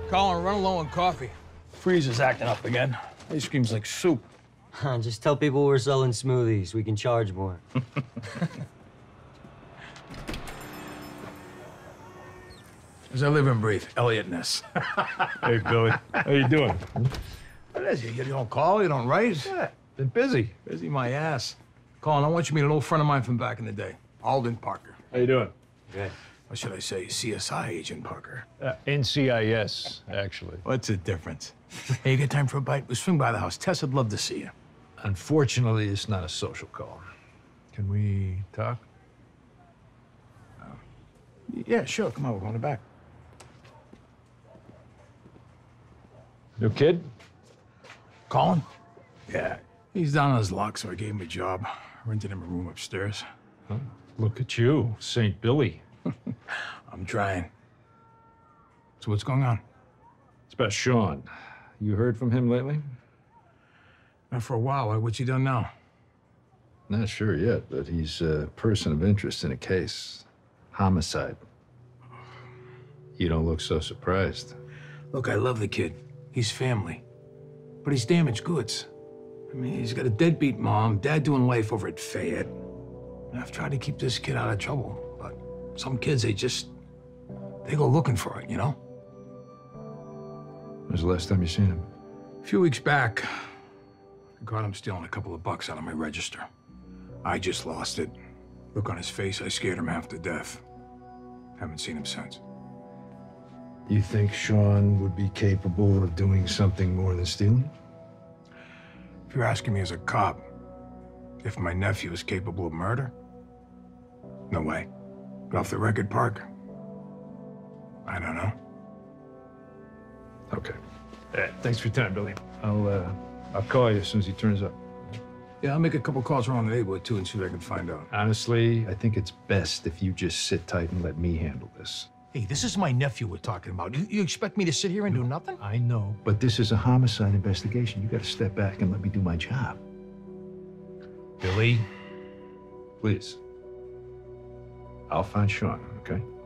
Colin, run low on coffee. Freezer's acting up again. Ice cream's like soup. Just tell people we're selling smoothies. We can charge more. As I live and breathe, Elliot-ness. Hey, Billy. How you doing? What is it? You don't call, you don't write? Yeah, been busy. Busy my ass. Colin, I want you to meet an old friend of mine from back in the day, Alden Parker. How you doing? Good. Or should I say CSI agent Parker? NCIS, actually. What's the difference? Hey, you got time for a bite? We'll swing by the house. Tess would love to see you. Unfortunately, it's not a social call. Can we talk? Yeah, sure. Come on, we're going to back. New kid? Colin? Yeah. He's down on his luck, so I gave him a job. Rented him a room upstairs. Huh? Look at you, St. Billy. I'm trying. So what's going on? It's about Sean. You heard from him lately? Not for a while. Why? What's he done now? Not sure yet, but he's a person of interest in a case. Homicide. You don't look so surprised. Look, I love the kid. He's family. But he's damaged goods. I mean, he's got a deadbeat mom, dad doing life over at Fayette. I've tried to keep this kid out of trouble, but some kids, they go looking for it, you know? When's the last time you seen him? A few weeks back, I caught him stealing a couple of bucks out of my register. I just lost it. Look on his face, I scared him half to death. Haven't seen him since. You think Sean would be capable of doing something more than stealing? If you're asking me as a cop, if my nephew is capable of murder, no way. But off the record, Parker, I don't know. Okay. Thanks for your time, Billy. I'll call you as soon as he turns up. Yeah, I'll make a couple calls around the neighborhood, too, and see what I can find out. Honestly, I think it's best if you just sit tight and let me handle this. Hey, this is my nephew we're talking about. You expect me to sit here and do nothing? I know, but this is a homicide investigation. You gotta step back and let me do my job. Billy, please. I'll find Sean, okay?